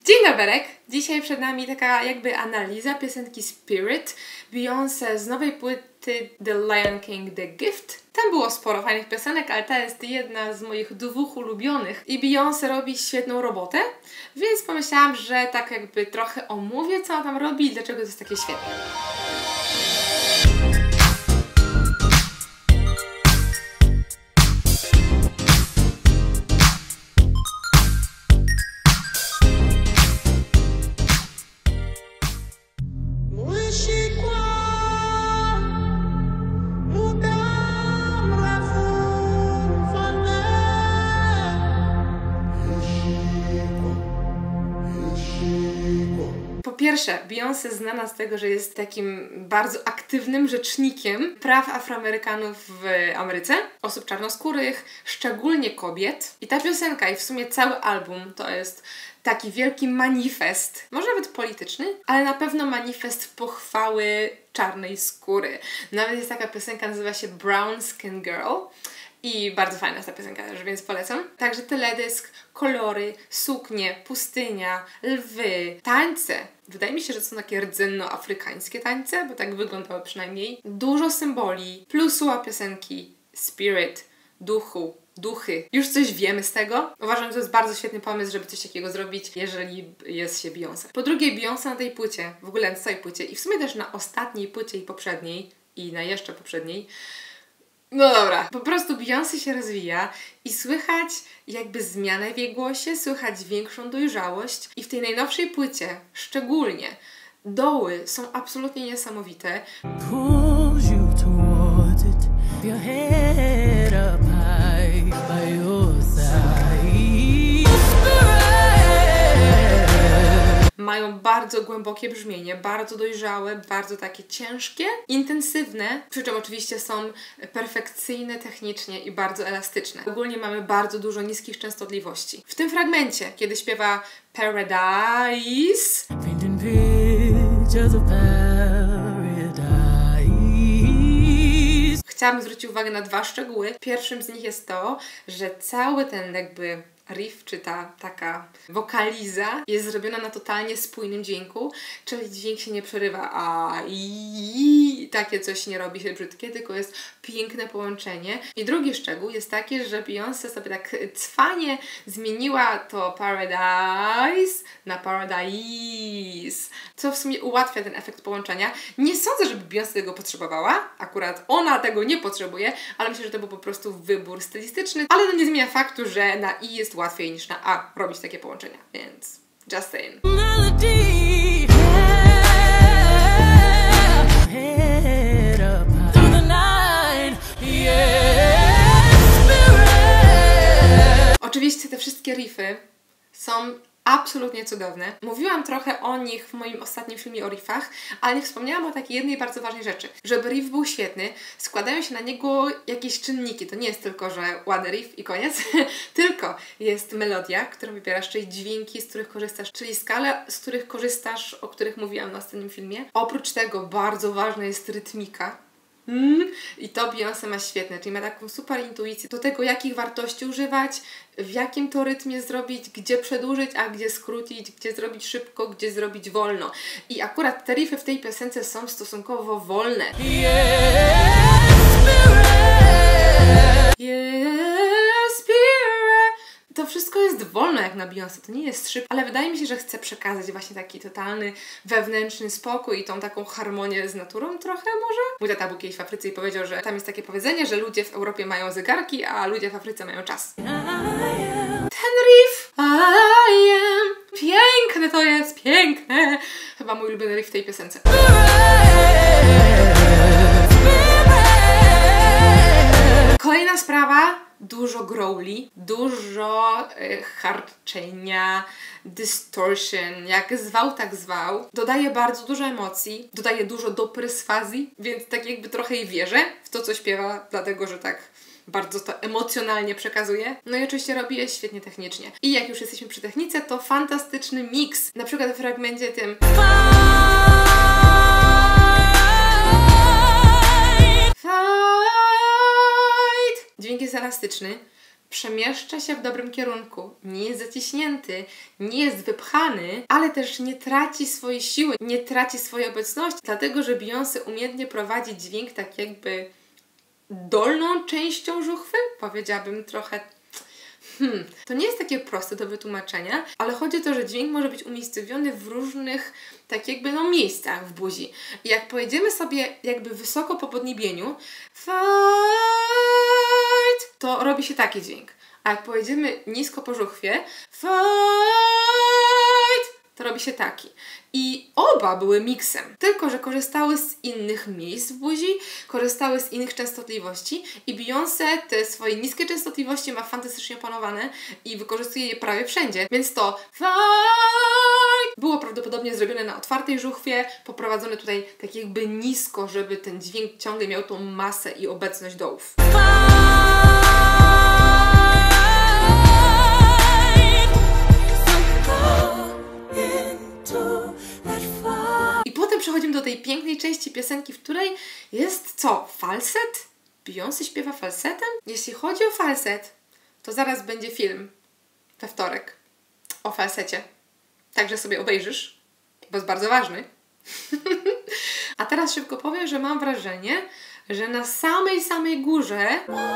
Dzień dobry! Dzisiaj przed nami taka jakby analiza piosenki Spirit Beyoncé z nowej płyty The Lion King The Gift. Tam było sporo fajnych piosenek, ale ta jest jedna z moich dwóch ulubionych i Beyoncé robi świetną robotę, więc pomyślałam, że tak jakby trochę omówię, co ona tam robi i dlaczego to jest takie świetne. Po pierwsze, Beyoncé znana z tego, że jest takim bardzo aktywnym rzecznikiem praw Afroamerykanów w Ameryce, osób czarnoskórych, szczególnie kobiet. I ta piosenka i w sumie cały album to jest taki wielki manifest, może nawet polityczny, ale na pewno manifest pochwały czarnej skóry. Nawet jest taka piosenka, nazywa się Brown Skin Girl. I bardzo fajna jest ta piosenka też, więc polecam. Także teledysk, kolory, suknie, pustynia, lwy, tańce. Wydaje mi się, że to są takie rdzennoafrykańskie tańce, bo tak wyglądały przynajmniej. Dużo symboli, plusuła piosenki, spirit, duchy. Już coś wiemy z tego. Uważam, że to jest bardzo świetny pomysł, żeby coś takiego zrobić, jeżeli jest się Beyoncé. Po drugie, Beyoncé na tej płycie, w ogóle na całej płycie i w sumie też na ostatniej płycie i poprzedniej, i na jeszcze poprzedniej, no dobra, po prostu Beyoncé się rozwija i słychać jakby zmianę w jej głosie, słychać większą dojrzałość i w tej najnowszej płycie szczególnie doły są absolutnie niesamowite. Mają bardzo głębokie brzmienie, bardzo dojrzałe, bardzo takie ciężkie, intensywne, przy czym oczywiście są perfekcyjne technicznie i bardzo elastyczne. Ogólnie mamy bardzo dużo niskich częstotliwości. W tym fragmencie, kiedy śpiewa Paradise, chciałabym zwrócić uwagę na dwa szczegóły. Pierwszym z nich jest to, że cały ten jakby riff, czy ta taka wokaliza jest zrobiona na totalnie spójnym dźwięku, czyli dźwięk się nie przerywa, i takie coś nie robi się brzydkie, tylko jest piękne połączenie. I drugi szczegół jest taki, że Beyoncé sobie tak cwanie zmieniła to Paradise na Paradise, co w sumie ułatwia ten efekt połączenia. Nie sądzę, żeby Beyoncé tego potrzebowała, akurat ona tego nie potrzebuje, ale myślę, że to był po prostu wybór stylistyczny, ale to nie zmienia faktu, że na I jest łatwiej niż na A robić takie połączenia, więc just saying. Oczywiście te wszystkie riffy są absolutnie cudowne. Mówiłam trochę o nich w moim ostatnim filmie o riffach, ale nie wspomniałam o takiej jednej bardzo ważnej rzeczy. Żeby riff był świetny, składają się na niego jakieś czynniki. To nie jest tylko, że ładny riff i koniec, tylko jest melodia, którą wybierasz, czyli dźwięki, z których korzystasz, czyli skale, z których korzystasz, o których mówiłam na ostatnim filmie. Oprócz tego bardzo ważna jest rytmika. I to Beyoncé ma świetne, czyli ma taką super intuicję do tego, jakich wartości używać, w jakim to rytmie zrobić, gdzie przedłużyć, a gdzie skrócić, gdzie zrobić szybko, gdzie zrobić wolno. I akurat te riffy w tej piosence są stosunkowo wolne. To wszystko jest wolno jak na Beyoncé, to nie jest szybko, ale wydaje mi się, że chcę przekazać właśnie taki totalny wewnętrzny spokój i tą taką harmonię z naturą trochę może. Mój tata był kiedyś w Afryce i powiedział, że tam jest takie powiedzenie, że ludzie w Europie mają zegarki, a ludzie w Afryce mają czas. Ten riff, I am, piękne to jest, piękne. Chyba mój ulubiony riff w tej piosence. Kolejna sprawa, dużo growli, dużo harczenia, distortion, jak zwał, tak zwał. Dodaje bardzo dużo emocji, dodaje dużo do perswazji, więc tak jakby trochę jej wierzę w to, co śpiewa, dlatego, że tak bardzo to emocjonalnie przekazuje. No i oczywiście robi je świetnie technicznie. I jak już jesteśmy przy technice, to fantastyczny miks. Na przykład w fragmencie tym dźwięk jest elastyczny, przemieszcza się w dobrym kierunku, nie jest zaciśnięty, nie jest wypchany, ale też nie traci swojej siły, nie traci swojej obecności, dlatego że Beyoncé umiejętnie prowadzi dźwięk tak jakby dolną częścią żuchwy, powiedziałabym trochę. To nie jest takie proste do wytłumaczenia, ale chodzi o to, że dźwięk może być umiejscowiony w różnych tak jakby miejscach w buzi. I jak pojedziemy sobie jakby wysoko po podniebieniu, fight, to robi się taki dźwięk. A jak pojedziemy nisko po żuchwie, fight, to robi się taki. I oba były miksem, tylko że korzystały z innych miejsc w buzi, korzystały z innych częstotliwości i Beyoncé te swoje niskie częstotliwości ma fantastycznie opanowane i wykorzystuje je prawie wszędzie. Więc to fight było prawdopodobnie zrobione na otwartej żuchwie, poprowadzone tutaj tak jakby nisko, żeby ten dźwięk ciągle miał tą masę i obecność dołów. Przechodzimy do tej pięknej części piosenki, w której jest co? Falset? Beyoncé śpiewa falsetem? Jeśli chodzi o falset, to zaraz będzie film we wtorek o falsecie. Także sobie obejrzysz, bo jest bardzo ważny. A teraz szybko powiem, że mam wrażenie, że na samej górze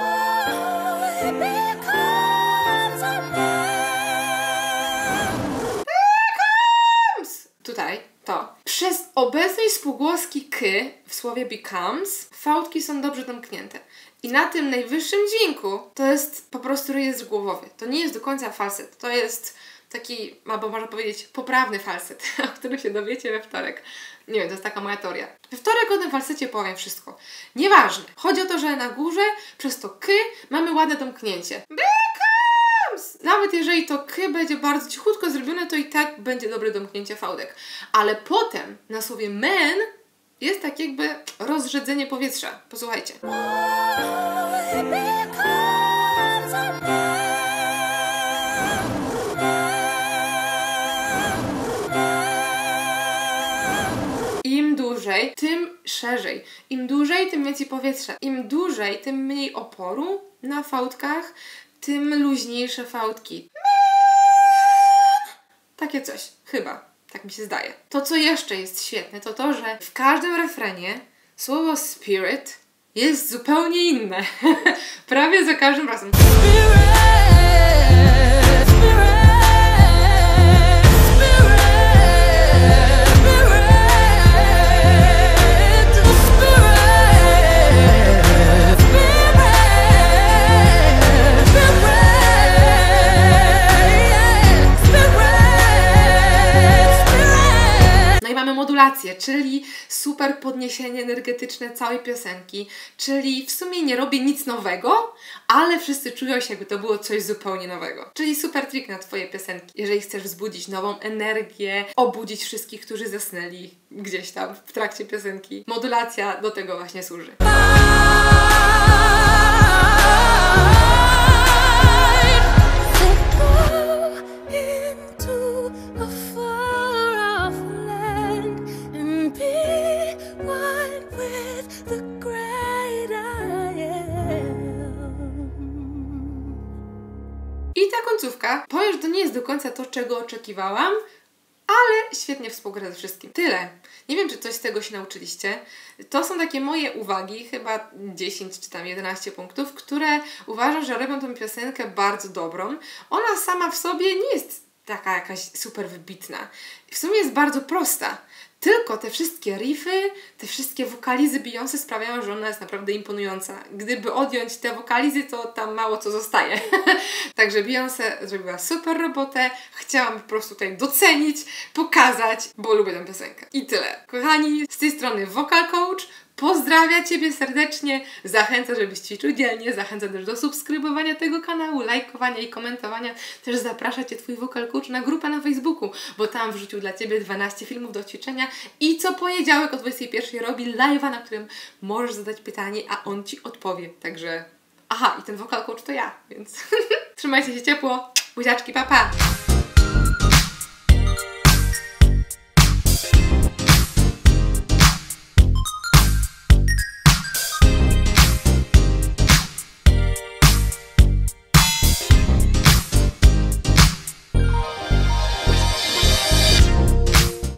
tutaj to. Przez obecność spółgłoski k w słowie becomes fałdki są dobrze domknięte. I na tym najwyższym dźwięku to jest po prostu rejestr głowowy. To nie jest do końca falset. To jest taki, albo można powiedzieć, poprawny falset, o którym się dowiecie we wtorek. Nie wiem, to jest taka moja teoria. We wtorek o tym falsecie powiem wszystko. Nieważne. Chodzi o to, że na górze przez to k mamy ładne domknięcie. Nawet jeżeli to k będzie bardzo cichutko zrobione, to i tak będzie dobre domknięcie fałdek. Ale potem na słowie man jest tak jakby rozrzedzenie powietrza. Posłuchajcie. Im dłużej, tym szerzej. Im dłużej, tym więcej powietrza. Im dłużej, tym mniej oporu na fałdkach, tym luźniejsze fałdki. Takie coś. Chyba. Tak mi się zdaje. To, co jeszcze jest świetne, to to, że w każdym refrenie słowo spirit jest zupełnie inne. Prawie za każdym razem. Czyli super podniesienie energetyczne całej piosenki, czyli w sumie nie robię nic nowego, ale wszyscy czują się, jakby to było coś zupełnie nowego. Czyli super trik na Twoje piosenki, jeżeli chcesz wzbudzić nową energię, obudzić wszystkich, którzy zasnęli gdzieś tam w trakcie piosenki. Modulacja do tego właśnie służy. I ta końcówka, powiem, że to nie jest do końca to, czego oczekiwałam, ale świetnie współgra ze wszystkim. Tyle. Nie wiem, czy coś z tego się nauczyliście. To są takie moje uwagi, chyba 10 czy tam 11 punktów, które uważam, że robią tę piosenkę bardzo dobrą. Ona sama w sobie nie jest taka jakaś super wybitna. W sumie jest bardzo prosta. Tylko te wszystkie riffy, te wszystkie wokalizy Beyoncé sprawiają, że ona jest naprawdę imponująca. Gdyby odjąć te wokalizy, to tam mało co zostaje. Także Beyoncé zrobiła super robotę. Chciałam po prostu tutaj docenić, pokazać, bo lubię tę piosenkę. I tyle. Kochani, z tej strony Vocal Coach. Pozdrawia Ciebie serdecznie, zachęcam, żebyś ćwiczył dzielnie, zachęcam też do subskrybowania tego kanału, lajkowania i komentowania. Też zaprasza Cię Twój Vocal Coach na grupę na Facebooku, bo tam wrzucił dla Ciebie 12 filmów do ćwiczenia i co poniedziałek o 21 robi live'a, na którym możesz zadać pytanie, a on Ci odpowie. Także, aha, i ten Vocal Coach to ja, więc trzymajcie się ciepło, buziaczki, pa pa!